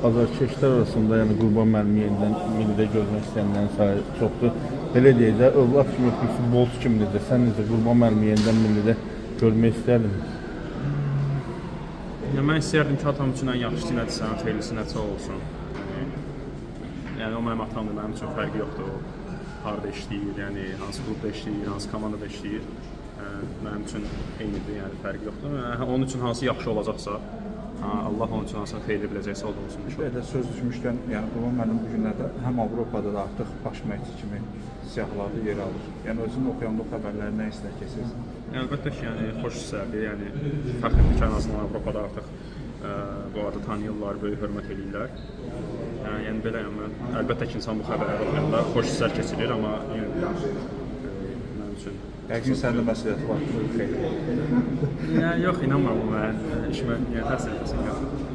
azarkeşlər arasında, yəni Qurban müəllimi yenidən millidə görmək istəyənlərin sayı çoxdur. Belə deyək də, övlad kimi, futbolçu kimi necə, sən necə Qurban müəllimi yenidən millidə görmək istərdin? Mən istəyərdim ki, atam üçün ən yaxşısı nədirsə, ən xeyirlisi nədirsə olsun. Yəni o mənim atamdır, mənim üçün fərqi yoxdur. O harada işləyir, yəni hansı klubda işləyir, hansı komandada işləyir. Mənim üçün eynidir, yəni fərqi yoxdur. Onun üçün hansı yaxşı olacaqsa, Allah onun üçün hansını xeyirli biləcəksə o da olsun. Belə söz düşmüşkən, yəni Qurban müəllim bu günlərdə həm Avropada da artıq baş məşqçi kimi siyahılarda yer alır. Yəni özünün oxuyanda o xəbərləri nə hisslər keçirsiniz? Əlbəttə ki, yəni xoş hisslərdir. Yəni fəxrdir ki, ən azından Avropada artıq bu adı tanıyırlar, böyük hörmət edirlər. Yəni belə, əlbəttə ki, insan bu xəbərləri oxuyanda xoş hisslər keçirir, amma mənim üçün Yəqin sənin də məsuliyyəti var. yox, inanmıram bu mənim işimə təsir etsin.